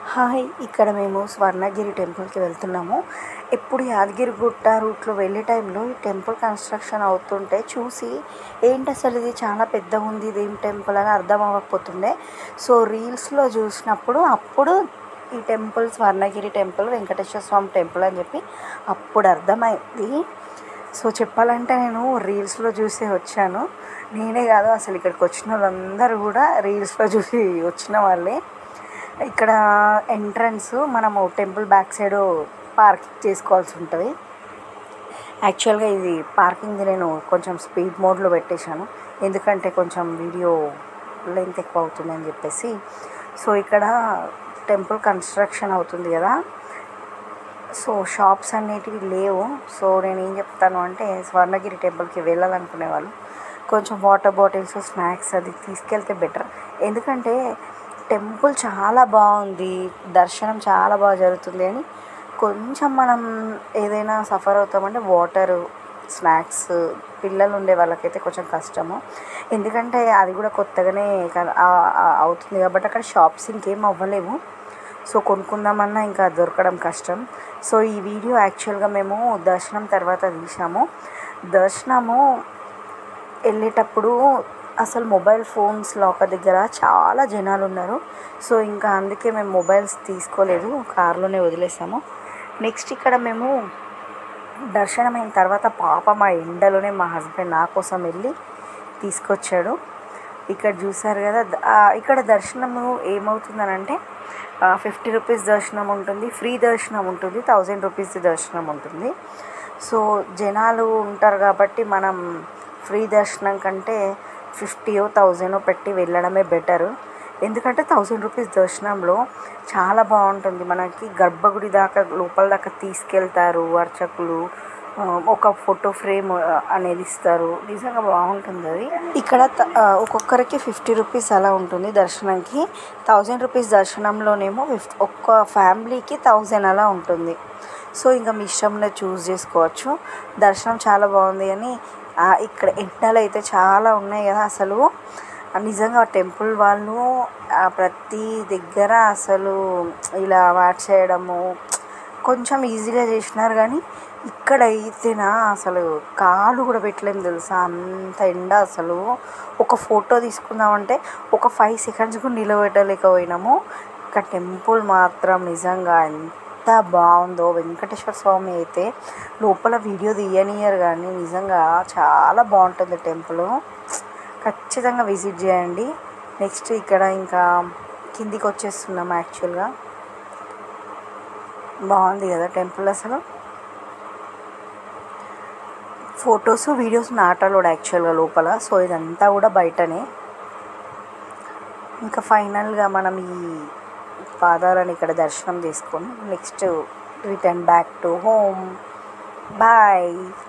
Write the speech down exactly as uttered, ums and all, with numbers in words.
Hi ఇక్కడ మేము స్వర్ణగిరి టెంపుల్కి వెళ్తున్నాము. ఎప్పుడు యాదగిరిగుట్ట రూట్లో వెళ్ళే టైంలో ఈ టెంపుల్ కన్స్ట్రక్షన్ అవుతుంటే చూసి ఏంటి అసలు ఇది చాలా పెద్దగా ఉంది, ఇదేం టెంపుల్ అని అర్థం అవ్వకపోతుండే. సో రీల్స్లో చూసినప్పుడు అప్పుడు ఈ temple Swarnagiri temple Venkateswara Swamy temple అని చెప్పి అప్పుడు అర్థమైంది. సో చెప్పాలంటే నేను రీల్స్లో చూసి వచ్చాను. నేనే కాదు అసలు ఇక్కడికి వచ్చిన వాళ్ళందరూ కూడా రీల్స్లో చూసి వచ్చిన వాళ్ళే. ఇక్కడ ఎంట్రన్స్ మనము టెంపుల్ బ్యాక్ సైడ్ పార్కింగ్ చేసుకోవాల్సి ఉంటుంది. యాక్చువల్గా ఇది పార్కింగ్ది నేను కొంచెం స్పీడ్ మోడ్లో పెట్టేశాను, ఎందుకంటే కొంచెం వీడియో లెంత్ ఎక్కువ అవుతుంది అని చెప్పేసి. సో ఇక్కడ టెంపుల్ కన్స్ట్రక్షన్ అవుతుంది కదా, సో షాప్స్ అనేటివి లేవు. సో నేను ఏం చెప్తాను అంటే స్వర్ణగిరి టెంపుల్కి వెళ్ళాలనుకునే వాళ్ళు కొంచెం వాటర్ బాటిల్స్, స్నాక్స్ అది తీసుకెళ్తే బెటర్. ఎందుకంటే టెంపుల్ చాలా బాగుంది, దర్శనం చాలా బాగా జరుగుతుంది అని కొంచెం మనం ఏదైనా సఫర్ అవుతామంటే వాటరు, స్నాక్స్, పిల్లలు ఉండే వాళ్ళకైతే కొంచెం కష్టము. ఎందుకంటే అది కూడా కొత్తగానే అవుతుంది కాబట్టి అక్కడ షాప్స్ ఇంకేం అవ్వలేవు. సో కొనుక్కుందామన్నా ఇంకా దొరకడం కష్టం. సో ఈ వీడియో యాక్చువల్గా మేము దర్శనం తర్వాత తీసాము. దర్శనము వెళ్ళేటప్పుడు అసలు మొబైల్ ఫోన్స్ లాకర్ దగ్గర చాలా జనాలు ఉన్నారు. సో ఇంకా అందుకే మేము మొబైల్స్ తీసుకోలేదు, కార్లోనే వదిలేసాము. నెక్స్ట్ ఇక్కడ మేము దర్శనం అయిన తర్వాత పాప మా ఎండలోనే మా హస్బెండ్ నా కోసం వెళ్ళి తీసుకొచ్చాడు. ఇక్కడ చూసారు కదా, ఇక్కడ దర్శనము ఏమవుతుందనంటే ఫిఫ్టీ రూపీస్ దర్శనం ఉంటుంది, ఫ్రీ దర్శనం ఉంటుంది, థౌజండ్ రూపీస్ దర్శనం ఉంటుంది. సో జనాలు ఉంటారు కాబట్టి మనం ఫ్రీ దర్శనం కంటే ఫిఫ్టీయో థౌజండో పెట్టి వెళ్ళడమే బెటరు. ఎందుకంటే థౌజండ్ రూపీస్ దర్శనంలో చాలా బాగుంటుంది. మనకి గర్భగుడి దాకా లోపల దాకా తీసుకెళ్తారు అర్చకులు, ఒక ఫోటో ఫ్రేమ్ అనేది ఇస్తారు, నిజంగా బాగుంటుంది అది. ఇక్కడ ఒక్కొక్కరికి ఫిఫ్టీ రూపీస్ అలా ఉంటుంది దర్శనంకి. థౌజండ్ రూపీస్ దర్శనంలోనేమో ఫిఫ్త్ ఒక్క ఫ్యామిలీకి థౌజండ్ అలా ఉంటుంది. సో ఇంకా మీ ఇష్టంలో చూస్ చేసుకోవచ్చు. దర్శనం చాలా బాగుంది. అని ఇక్కడ ఎండలు అయితే చాలా ఉన్నాయి కదా, అసలు నిజంగా టెంపుల్ వాళ్ళు ప్రతి దగ్గర అసలు ఇలా వాచ్ చేయడము కొంచెం ఈజీగా చేసినారు. కానీ ఇక్కడ అయితేనా అసలు కాలు కూడా పెట్టలేము తెలుసా, అంత ఎండ. అసలు ఒక ఫోటో తీసుకుందామంటే ఒక ఫైవ్ సెకండ్స్ కూడా నిలబెట్టలేకపోయినాము. ఇక్కడ టెంపుల్ మాత్రం నిజంగా ఎంత బాగుందో. వెంకటేశ్వర స్వామి అయితే లోపల వీడియో తీయనియరు కానీ నిజంగా చాలా బాగుంటుంది టెంపుల్. ఖచ్చితంగా విజిట్ చేయండి. నెక్స్ట్ ఇక్కడ ఇంకా కిందికి వచ్చేస్తున్నాము. యాక్చువల్గా బాగుంది కదా టెంపుల్. అసలు ఫొటోస్, వీడియోస్ నాట్ అలౌడ్ యాక్చువల్గా లోపల. సో ఇదంతా కూడా బయటనే. ఇంకా ఫైనల్గా మనం ఈ పాదాలను ఇక్కడ దర్శనం చేసుకొని next return back to home. Bye.